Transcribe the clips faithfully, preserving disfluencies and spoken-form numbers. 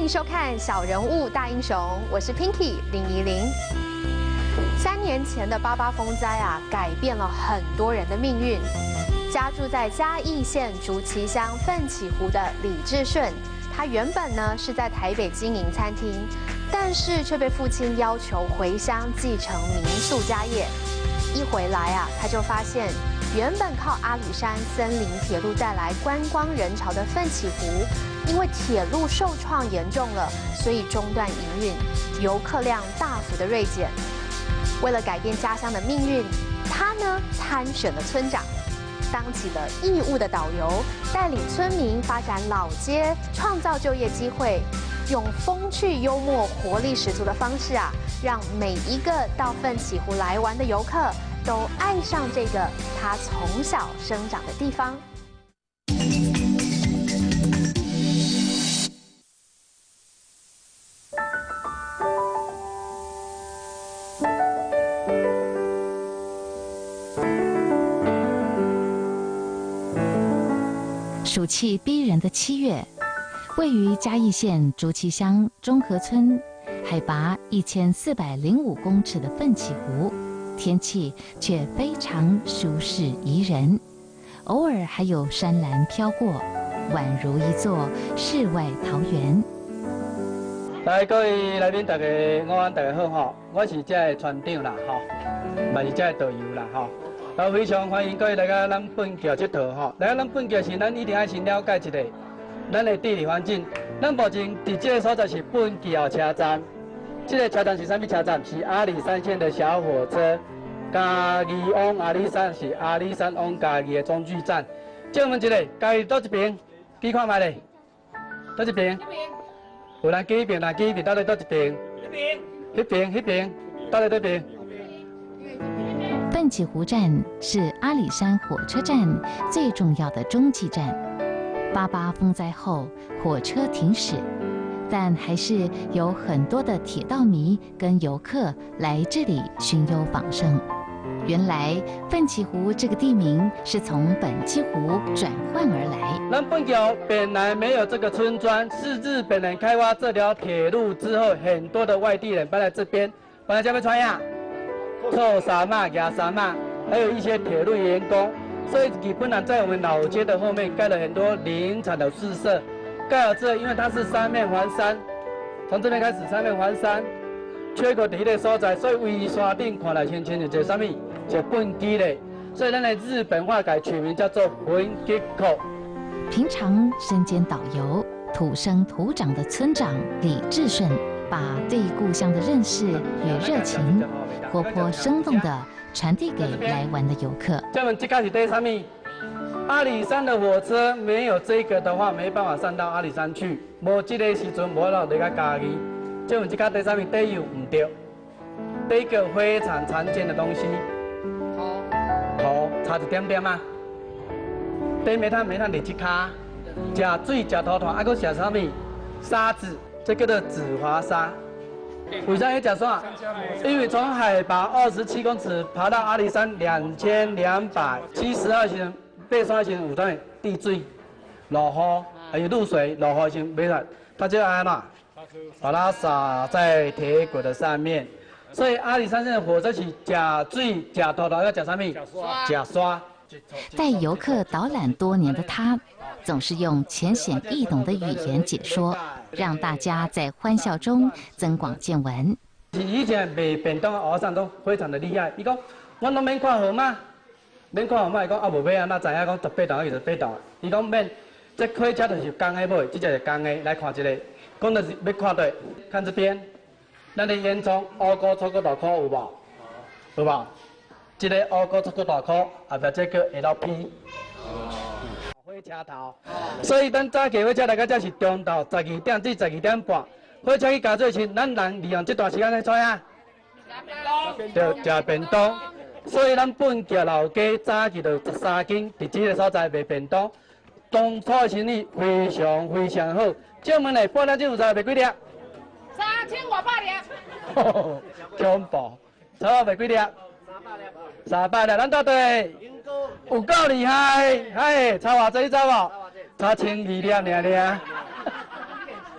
迎收看《小人物大英雄》，我是 Pinky 林怡玲。三年前的八八风灾啊，改变了很多人的命运。家住在嘉义县竹崎乡奋起湖的李志顺，他原本呢是在台北经营餐厅，但是却被父亲要求回乡继承民宿家业。一回来啊，他就发现原本靠阿里山森林铁路带来观光人潮的奋起湖，因为铁路受创严重了，所以中断营运，游客量大幅的锐减。为了改变家乡的命运，他呢参选了村长，当起了义务的导游，带领村民发展老街，创造就业机会，用风趣幽默、活力十足的方式啊，让每一个到奋起湖来玩的游客都爱上这个他从小生长的地方。 暑气逼人的七月，位于嘉义县竹崎乡中和村，海拔一千四百零五公尺的奋起湖，天气却非常舒适宜人，偶尔还有山岚飘过，宛如一座世外桃源。 来，各位来宾，大家午安，大家好哈！我是这的船长啦，哈，嘛是这的导游啦，哈。然后非常欢迎各位来到咱本桥佚佗吼。来到咱本桥时，咱一定要先了解一下咱的地理环境。咱目前伫这个所在是本桥车站，这个车站是啥物车站？是阿里山线的小火车。嘉义往阿里山是阿里山往嘉义的中继站。借问一下，嘉义倒一边？举看卖咧？倒一边？有人举一边，人举一边，倒咧倒一边？一边。迄边，迄边，倒咧倒边？ 奋起湖站是阿里山火车站最重要的中继站。八八风灾后，火车停驶，但还是有很多的铁道迷跟游客来这里寻幽访胜。原来奋起湖这个地名是从本溪湖转换而来。 咱本桥本来没有这个村庄，是日本人开发这条铁路之后，很多的外地人搬来这边，搬来这边穿呀。臭沙马、亚沙马，还有一些铁路员工，所以基本上在我们老街的后面盖了很多林产的宿舍。盖好之后，因为它是三面环山，从这边开始三面环山，缺个地的所在，所以围山顶看来清清就叫什么？叫本基嘞。所以咱的日本话改取名叫做本基口。 平常身兼导游、土生土长的村长李志顺，把对故乡的认识与热情，活泼生动地传递给来玩的游客。 这们这个是对什么？阿里山的火车没有这个的话，没办法上到阿里山去。无这个时阵，无落嚟个嘉义。这们这个对什么？对油唔对。第一个非常常见的东西，土，土差一点点啊。第煤炭，煤炭嚟一卡，食水食土团，还佫食什么？沙子，这个叫做紫华沙。为啥要讲啥？因为从海拔二十七公尺爬到阿里山两千两百七十二型背山型有当地水、落雨还有露水，落雨型没了，它就安嘛，把它撒在铁轨的上面。所以阿里山线的火车是假水、假土头，要假什么？假刷。 带游客导览多年的他，总是用浅显易懂的语言解说，让大家在欢笑中增广见闻。 以前卖便当的和尚都非常的厉害，伊讲我拢免看号码，免看号码，伊讲啊无要安那知影讲十八档还是十八档？伊讲免，这火车就是公的买，这只是公的，来看一个，讲就是要看对，看这边，咱的烟囱乌高粗个大块有无？有无？这个乌高粗个大块，后壁这个 L P。火车头，所以咱早起火车来到这是中昼十二点至十二点半，火车去加做前，咱人利用这段时间来做啊，就食便当。所以咱本桥老街早起就十三间，伫这个所在卖便当，当初的生意非常非常好。借问嘞，半点钟有才卖几粒？ 三千五百粒。 恐怖，差卖几粒？三百粒，咱到底有够厉害，嗨，差偌济你知无？差千二粒尔尔。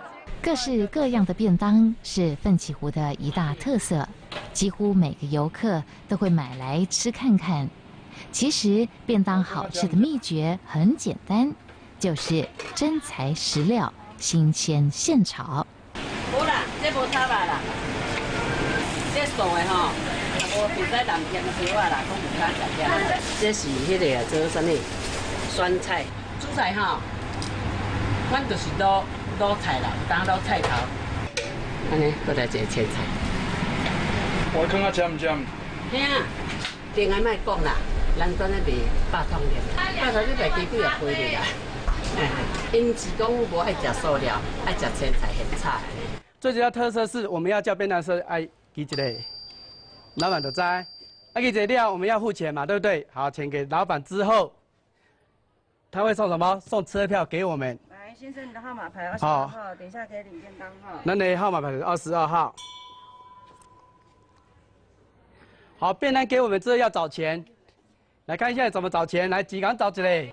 各式各样的便当是奋起湖的一大特色，几乎每个游客都会买来吃看看。其实便当好吃的秘诀很简单，就是真材实料、新鲜现炒。 无啦，这无炒吧啦，这素的吼，无唔使南甜的烧啊啦，讲唔敢食遐。这是迄个啊，做啥物？酸菜、煮菜吼，阮就是卤卤菜啦，有当卤菜头。安尼，搁来一个青菜。 我看下尖唔尖？ 嘿啊，电话莫讲啦，咱专咧卖八汤面，八汤你卖几几啊杯哩啦。因是讲无爱食塑料，爱食青菜现炒。 最主要特色是我们要叫便当时爱记一个，老板都知。啊，记一个料我们要付钱嘛，对不对？好，钱给老板之后，他会送什么？送车票给我们。 来，先生，你的号码牌二十二号，等一下可以领便当哈。 那你号码牌是二十二号。好，便当给我们之后要找钱，来看一下怎么找钱。来，几港找起来。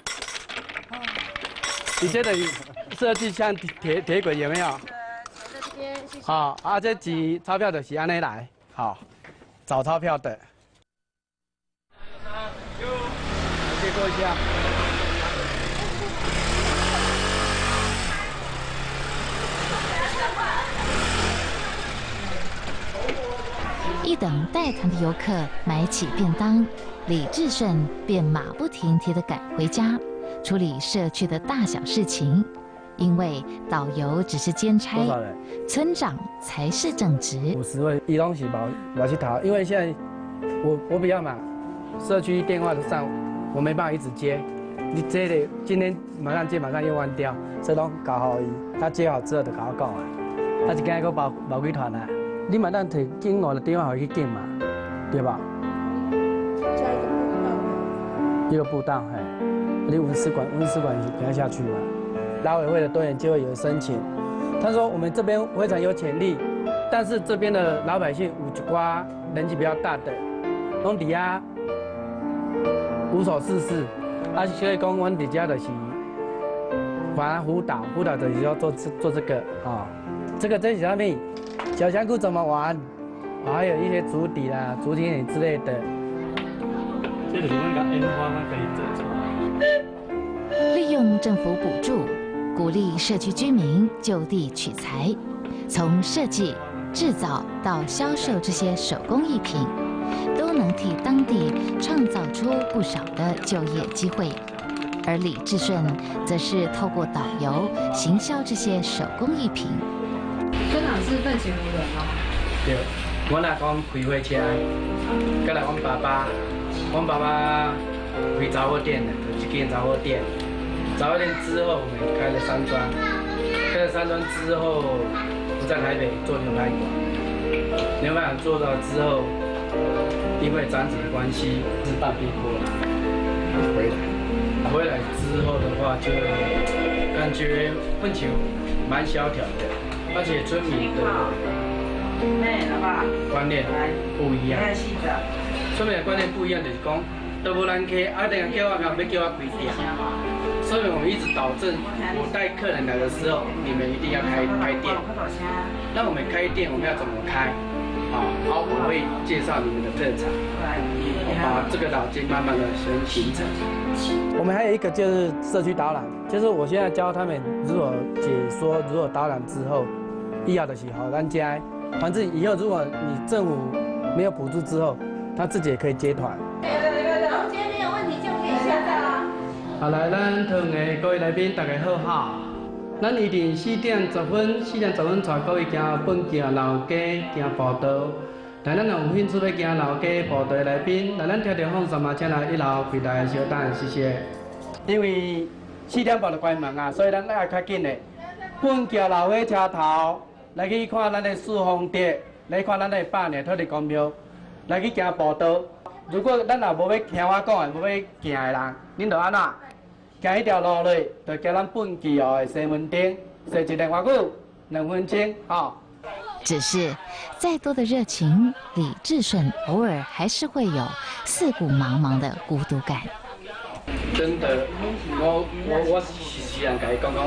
你觉得设计像铁铁轨有没有？好，啊，这几钞票的是安尼来，好，找钞票的。借过一下。 一等带团的游客买起便当，李志顺便马不停蹄地赶回家，处理社区的大小事情。因为导游只是兼差，村长才是正职。 五十位，伊拢是毛毛去讨，因为现在我我比较忙，社区电话上我没办法一直接。你接的今天马上接，马上又关掉，所以拢搞好伊，他接好之后就搞我讲啊。他是今日个包包几团啊？你嘛当摕警我的电话回去警嘛，对吧？ 加一个步道。 一个步道，嘿，你文史馆文史馆给他下去嘛。劳委会的队员就会有申请，他说我们这边非常有潜力，但是这边的老百姓有一寡年纪比较大的，拢底下无所事事，啊，所以讲阮底下就是把他辅导，辅导就是要做做这个啊、哦，这个这是啥物？小香菇怎么玩？哦、还有一些竹底啦、竹田野之类的。这就是那个烟花，它可以做出来。 利用政府补助，鼓励社区居民就地取材，从设计、制造到销售这些手工艺品，都能替当地创造出不少的就业机会。而李志顺则是透过导游行销这些手工艺品。 村长是奋起湖人哦。 对，我来讲开火车，再来阮爸爸，阮爸爸开杂货店的，就一间杂货店。杂货店之后，我们开了山庄，开了山庄之后，我在台北做牛排馆。牛排馆做到之后，因为长子的关系，是半逼迫回来。回来之后的话，就感觉奋起蛮萧条的，而且村民的观念不一样。村民的观念不一样，就是讲都无人开，啊，等下叫我讲要叫我开店。所以我们一直保证，我带客人来的时候，你们一定要开开店。那我们开店，我们要怎么开？啊，好，我会介绍你们的特产，把这个脑筋慢慢的先形成。我们还有一个就是社区导览，就是我现在教他们如何解说，如何导览之后，以后就是好咱家，反正以后如果你政府没有补助之后，他自己也可以接团。 今天没有问题就可以下载啦。 好，来，咱台的各位来宾，大家好哈。咱一定四点十分，四点十分带各位行本桥老街行步道。来，咱有兴趣要行老街步道的来宾，来咱听到放送嘛，请来一楼柜台稍等，谢谢。因为四点半就关门啊，所以咱爱较紧的。本桥老火车头来去看咱的四方蝶，来看咱的百年土地公庙，来去行步道。如果咱若无要听我讲的，无要行的人，恁就安怎？行一条路落，就叫咱本桥的西门町，坐一个偌久，两分钟，吼。 只是再多的热情，李志顺偶尔还是会有四顾茫茫的孤独感。 真的，我我我是时常甲伊讲讲，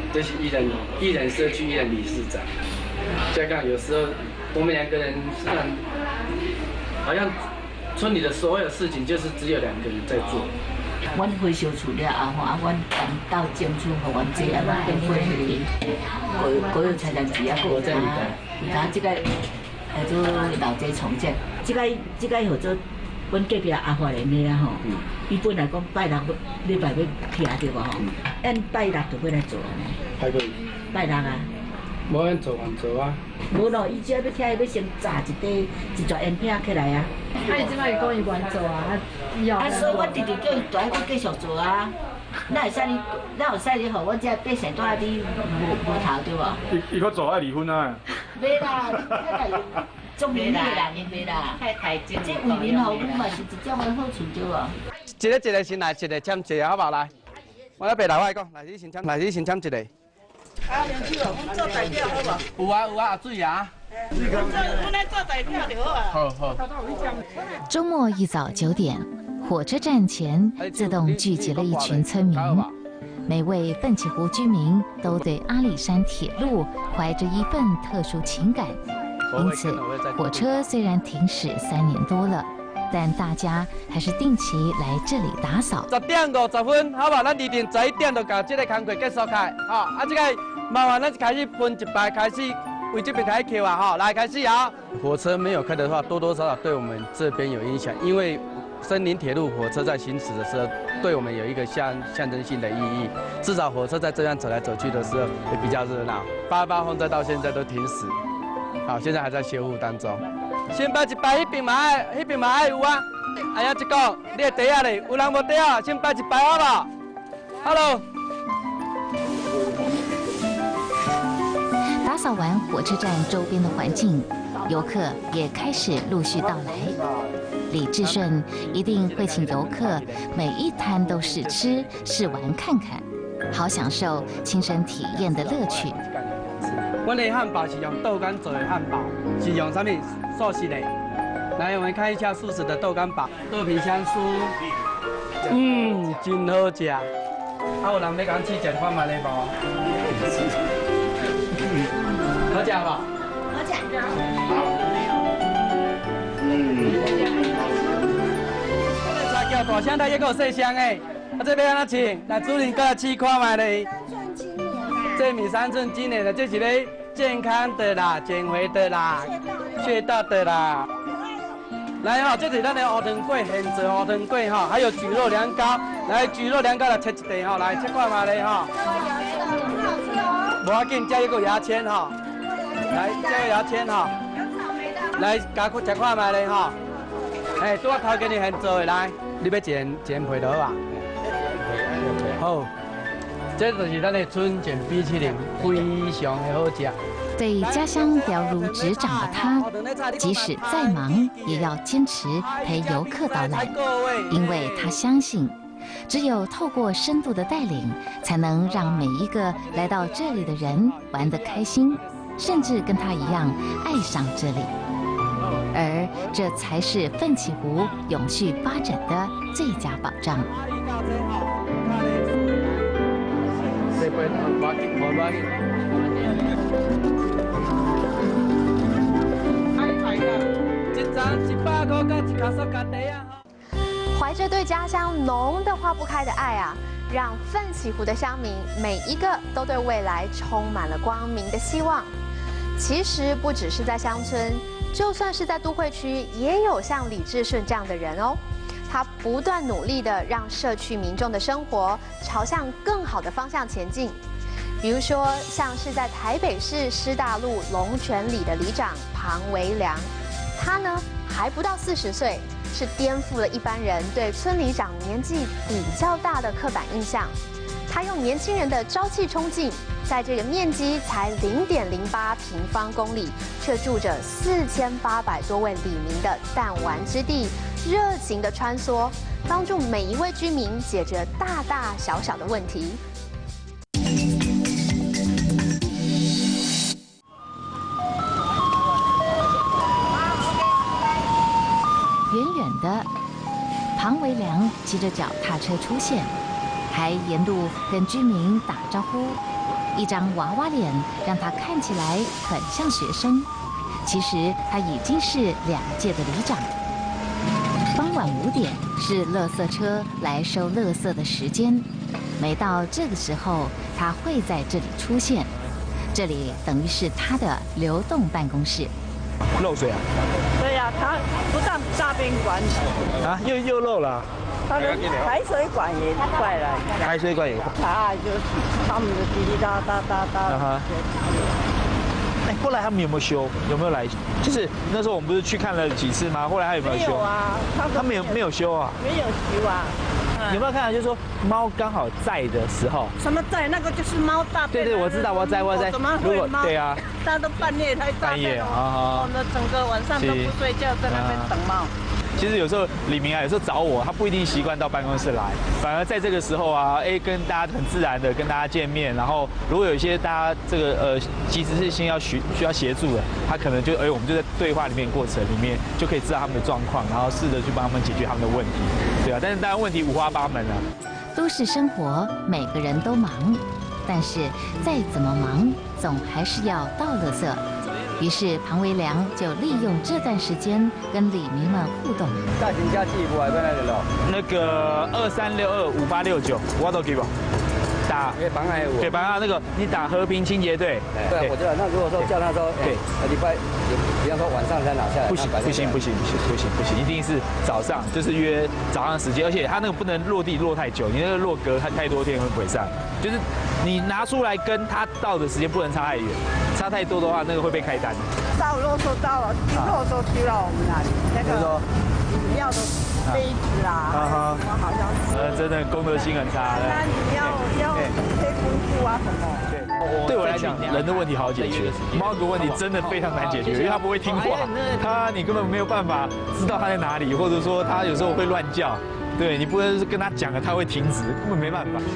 这是艺人艺人社区艺人理事长。加上有时候我们两个人虽然好像村里的所有事情就是只有两个人在做。 阮回收厝了后吼，啊，阮赶到争取互阮这啊，阮变过去国国有财产局啊，国在啊，伊讲即个叫做老街重建，即个即个叫做阮隔壁阿华莲的啊吼，伊本来讲拜六礼拜要劈对无吼，按拜六就要来做呢。 还可以。 拜六啊。 无按做完做啊。 无咯，伊只要要听，伊要先炸一堆一撮烟片起来啊。 啊，伊即摆讲伊愿做啊，以后。 啊，所以我直直叫伊大个继续做啊。那会使你，那会使你，互我这百姓住喺你无无头对无？ 伊伊搁做爱离婚啊？ 袂啦，迄个中年的人袂啦。太太精。这为民服务嘛是一种的好处对无？ 一个一个先来，一个签一个好不好来？我来白来我讲，来你先签，来你先签一个。 啊，梁叔哦，阮做代表好无？ 有啊有啊，水啊。 阮来做代表就好啊。 好好。 周末一早九点，火车站前自动聚集了一群村民。每位奋起湖居民都对阿里山铁路怀着一份特殊情感，因此火车虽然停驶三年多了，但大家还是定期来这里打扫。 十点五十分，好吧，咱二点十一点就把这个工作结束开，好，啊，这个麻烦咱开始分一排开始为这边开扣啊，哈，来开始啊。火车没有开的话，多多少少对我们这边有影响，因为森林铁路火车在行驶的时候，对我们有一个象象征性的意义。至少火车在这样走来走去的时候也比较热闹。八八风灾到现在都停驶，好，现在还在修复当中。先摆一排，迄边嘛爱，迄边嘛爱有啊。哎呀，一个，你的地啊咧，有人无地啊？先摆一排好不好 ？Hello。 打扫完火车站周边的环境，游客也开始陆续到来。李志顺一定会请游客每一摊都试吃、试玩看看，好享受亲身体验的乐趣。 我的汉堡是用豆干做的汉堡，是用什么素食的？来，我们看一下素食的豆干堡，豆皮香酥，嗯，真好吃。啊，有人要讲试食看卖咧无？好吃吧？ 好吃。 叫大声台，也有细声诶。啊，这要安怎穿？来，主任过来试看卖咧。这米三寸金的，这是咧健康的啦，减肥的啦，穴道的啦。来哈，这是咱的乌糖粿，现做乌糖粿哈，还有蒟蒻凉糕。来，蒟蒻凉糕来切一袋哈，来切看卖咧哈。无要紧，加一个牙签哈。来，加个牙签哈。来，加吃看卖咧哈。哎，拄啊头给你现做的来。你要煎煎皮桃啊？好，这就是咱的春卷冰淇淋，非常的好吃。 对家乡了如指掌的他，即使再忙，也要坚持陪游客到来，因为他相信，只有透过深度的带领，才能让每一个来到这里的人玩得开心，甚至跟他一样爱上这里。而这才是奋起湖永续发展的最佳保障。 怀着对家乡浓得化不开的爱啊，让奋起湖的乡民每一个都对未来充满了光明的希望。其实不只是在乡村，就算是在都会区，也有像李志顺这样的人哦。他不断努力地让社区民众的生活朝向更好的方向前进。比如说，像是在台北市师大路龙泉里的里长庞维良，他呢还不到四十岁，是颠覆了一般人对村里长年纪比较大的刻板印象。他用年轻人的朝气冲劲，在这个面积才零点零八平方公里，却住着四千八百多位里民的弹丸之地，热情的穿梭，帮助每一位居民解决大大小小的问题。 远远的，庞维良骑着脚踏车出现，还沿路跟居民打招呼， 一张娃娃脸让他看起来很像学生，其实他已经是两届的里长。傍晚五点是垃圾车来收垃圾的时间，每到这个时候，他会在这里出现。这里等于是他的流动办公室。 漏水啊？ 对呀、啊，它不但大便管啊，又又漏了、啊。 它的排水管也坏了。 排水管也坏。 啊，就是他们的滴滴答答答答。啊哈。 哎，后来他们有没有修？有没有来？就是那时候我们不是去看了几次吗？后来他有没有修？ 没有啊， 他没有没有修啊。 没有修啊。 有没有看到？就是说猫刚好在的时候。 什么在？那个就是猫大便。 对对，我知道，我在我在。 怎么会猫？ 对啊。 大家都半夜才大便哦，我们整个晚上都不睡觉，在那边等猫。 其实有时候李明啊，有时候找我，他不一定习惯到办公室来，反而在这个时候啊，哎，跟大家很自然的跟大家见面，然后如果有一些大家这个呃及时性要需需要协助的，他可能就哎，我们就在对话里面过程里面就可以知道他们的状况，然后试着去帮他们解决他们的问题，对啊，但是当然问题五花八门啊。 都市生活，每个人都忙，但是再怎么忙，总还是要倒垃圾。于是庞维良就利用这段时间跟李明们互动。 大型家计我还在那里了。 那个二三六二五八六九，我都给吧。打给帮爱我。 对，帮他那个你打和平清洁队。 对，我知道。那如果说叫他说，对，礼拜，比方说晚上再拿下来。 不行不行不行不行不行不行，一定是早上，就是约早上时间，而且他那个不能落地落太久，你那个落隔太太多天会毁上。就是你拿出来跟他到的时间不能差太远，差太多的话，那个会被开单。 到肉说到了，丢肉说丢到我们那里，那个饮料的杯子啦，啊哈，好像是。呃， 真的公德心很差。 那你要要一些功夫啊什么？ 对，对我来讲，人的问题好解决，猫的问题真的非常难解决，因为它不会听话，它你根本没有办法知道它在哪里，或者说它有时候会乱叫，对你不能跟它讲了，它会停止，根本没办法。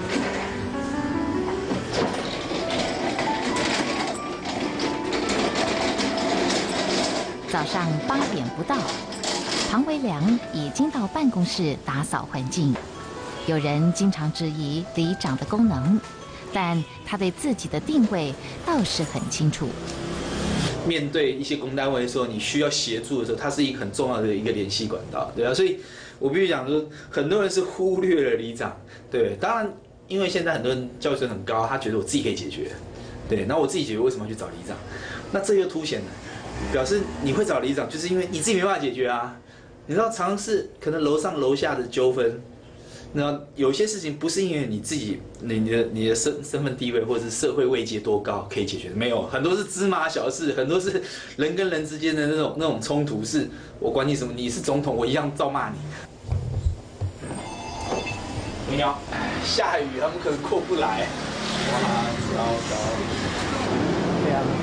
早上八点不到，庞维良已经到办公室打扫环境。有人经常质疑里长的功能，但他对自己的定位倒是很清楚。 面对一些公单位的时候，你需要协助的时候，它是一个很重要的一个联系管道，对啊，所以我必须讲说，很多人是忽略了里长，对，当然，因为现在很多人教育水很高，他觉得我自己可以解决，对，那我自己解决为什么要去找里长？那这又凸显了。表示你会找里长，就是因为你自己没办法解决啊。你知道，常是可能楼上楼下的纠纷，那有些事情不是因为你自己、你你的你的身身份地位或者是社会位阶多高可以解决的，没有，很多是芝麻小事，很多是人跟人之间的那种那种冲突，是我管你什么，你是总统，我一样照骂你。你好，下雨，他们可能过不来。哇，糟糕。对啊。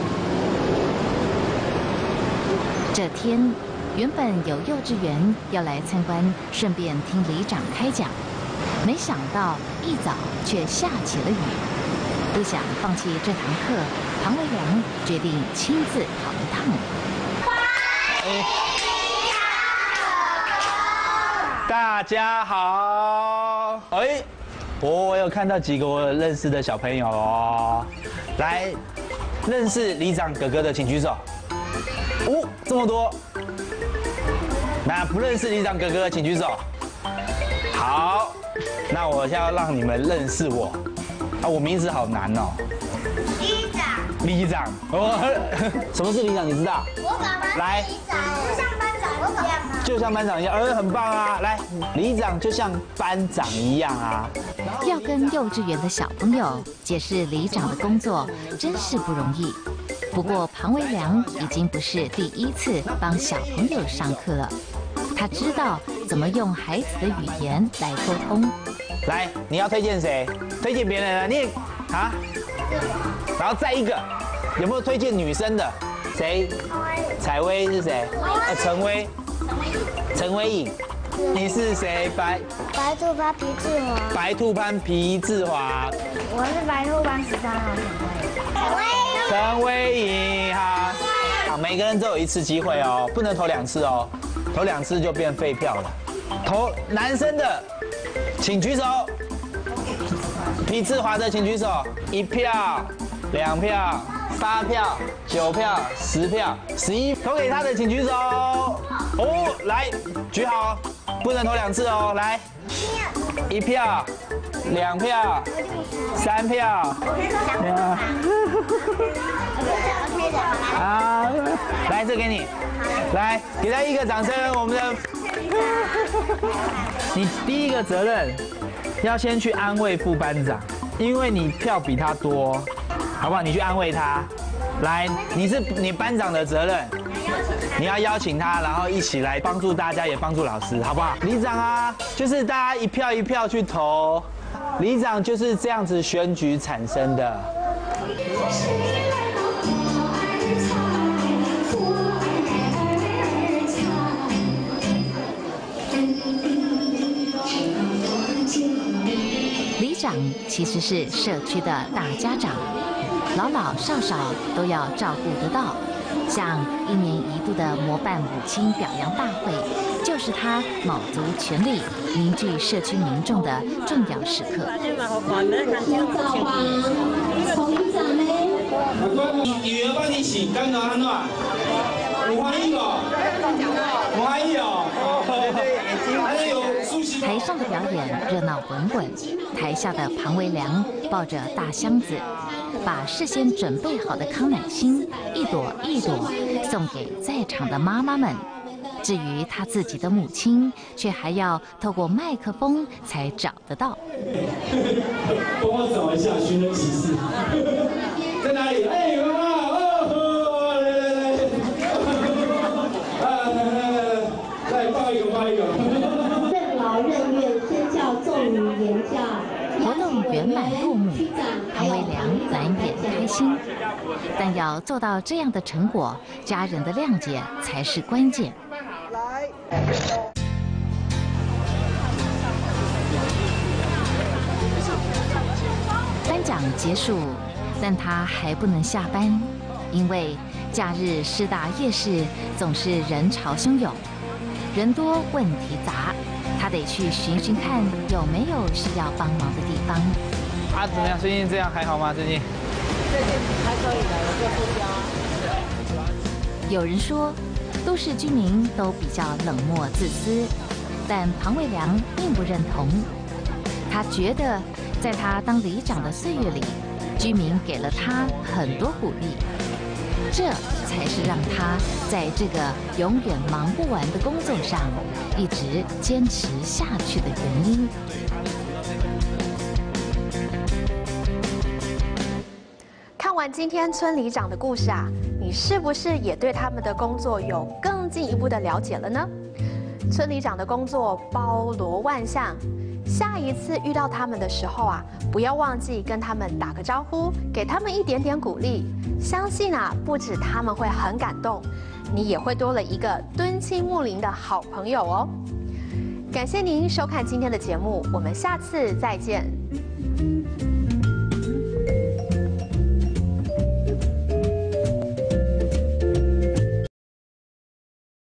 这天，原本有幼稚园要来参观，顺便听里长开讲，没想到一早却下起了雨。不想放弃这堂课，庞维良决定亲自跑一趟。 大家好，哎，我有看到几个我认识的小朋友哦，来，认识里长哥哥的请举手。哦，这么多。那不认识里长哥哥，请举手。好，那我现在要让你们认识我。啊，我名字好难哦。里长。里长。哦，什么是里长？你知道？ 我爸爸来。 里长，就像班长一样啊。 就像班长一样，呃，很棒啊！来，里长就像班长一样啊。 要跟幼稚园的小朋友解释里长的工作，真是不容易。不过庞维良已经不是第一次帮小朋友上课了，他知道怎么用孩子的语言来沟通。 来，你要推荐谁？推荐别人啊？你啊？然后再一个，有没有推荐女生的？谁？彩薇是谁？呃，陈薇。陈薇颖。你是谁？白。 白兔斑皮志华。 白兔斑皮志华。 我是白兔斑十三号陈薇。 陈薇颖哈。好，每个人都有一次机会哦，不能投两次哦，投两次就变废票了。投男生的，请举手。皮志华的请举手，一票。 两票、八票、九票、十票、十一，投给他的请举手。哦，来，举好，不能投两次哦。来，一票、两票、三票。啊，来，这给你，来，给他一个掌声。我们的，你第一个责任要先去安慰副班长，因为你票比他多，好不好？你去安慰他。来，你是你班长的责任，你要邀请他，然后一起来帮助大家，也帮助老师，好不好？里长啊，就是大家一票一票去投，里长就是这样子选举产生的。 里长其实是社区的大家长，老老少少都要照顾得到。像一年一度的模范母亲表扬大会，就是他卯足全力凝聚社区民众的重要时刻。 女儿帮你洗，刚刚安怎？有欢喜哦，有欢喜哦。还有苏西。 台上的表演热闹滚滚，台下的庞维良抱着大箱子，把事先准备好的康乃馨一朵一朵送给在场的妈妈们。至于他自己的母亲，却还要透过麦克风才找得到。 帮我找一下寻人启事，在哪里？哎，妈妈，哦，来来来，啊，来来来，来抱一个，抱一个。 任劳任怨，身教重于言教。 活动圆满落幕，庞维良满眼开心。但要做到这样的成果，家人的谅解才是关键。颁奖结束，但他还不能下班，因为假日师大夜市总是人潮汹涌，人多问题杂，他得去寻寻看有没有需要帮忙的地方。 啊，怎么样？最近这样还好吗？最近？ 最近还可以的，有个目标。 有人说，都市居民都比较冷漠自私，但庞维良并不认同。他觉得，在他当里长的岁月里，居民给了他很多鼓励，这才是让他在这个永远忙不完的工作上一直坚持下去的原因。 看完今天村里长的故事啊，你是不是也对他们的工作有更进一步的了解了呢？村里长的工作包罗万象，下一次遇到他们的时候啊，不要忘记跟他们打个招呼，给他们一点点鼓励。相信啊，不止他们会很感动，你也会多了一个敦亲睦邻的好朋友哦。感谢您收看今天的节目，我们下次再见。